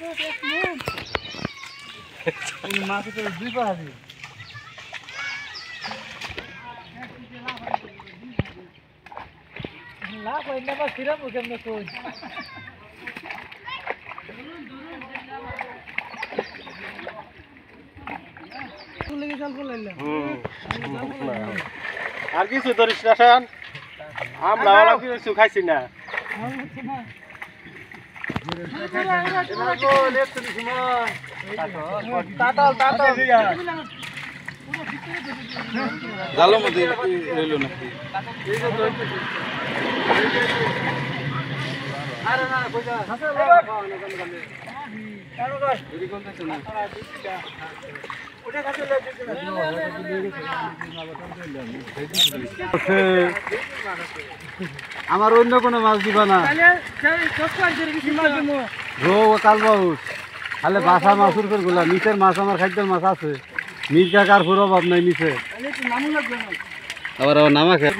মাছ তো দুই পাহা দি না কই না বা সিরাম কেমনে কই তুলে জল পড়লাম আর কিছু ধরিস না শান আমরা ওলা কিছু খাইছি না জালো মধ্যে রইল নাকি আরে না কইতা হাসা আমার অন্য কোনো মাছ দিবা না রো কালবাউস তাহলে বাসা মাছুর করে গুলা নিচের মাছ আমার খাদ্যের মাছ আছে নিজ কাকার পুরো অভাব নাই নিচে আবার নামা খেয়ে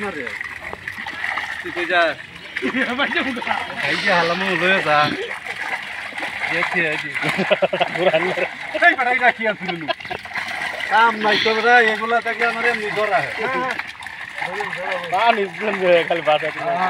হালামো লয়ে যা কাম নাই তো এগুলা থেকে আমার এমনি ধরা খালি বাটা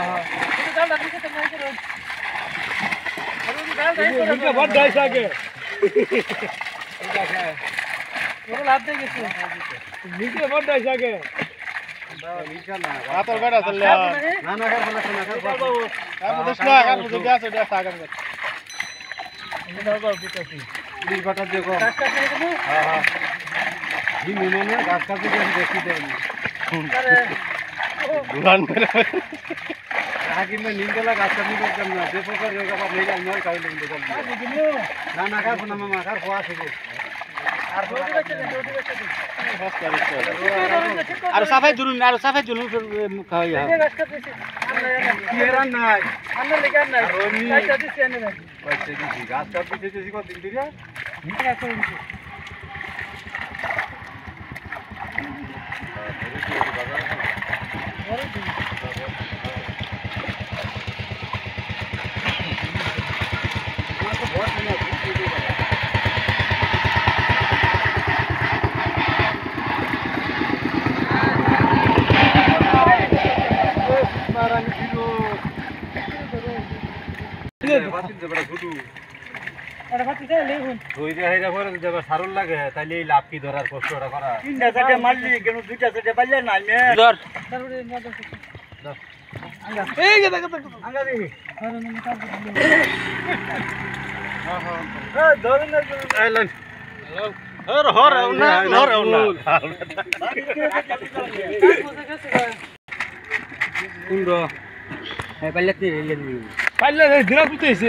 গাছ কাটতে দেখি দেয়নি কিন্তু নিমতলা গাছ কাটনি করতাম না যে প্রকার না না খাবো না মামা খার খোয়া আছে আর সাফাই জুলুন আর সাফাই জুলুন খাওয়াই নাই গাছ কাটতে কদিন দিলে সারল লাগে তাইলে লাভ কি ধরার কষ্টটা করা তিনটা চারটে মারলি কেন দুইটা চারটে পাইলে না পাইলে দিনা পুতেছে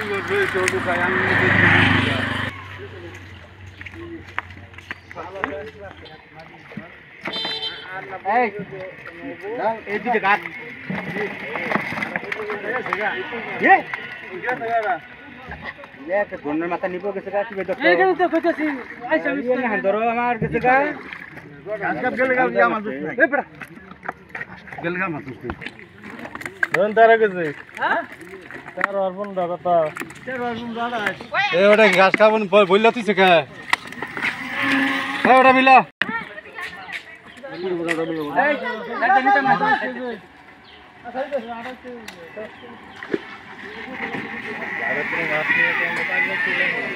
এই দিকে গাছ ধরনের মাথা নিব গেছে গা কি ধরো আমার গেছে গা ঘাস খাবো বললা তুই শেখা ওটা মিলা মাছ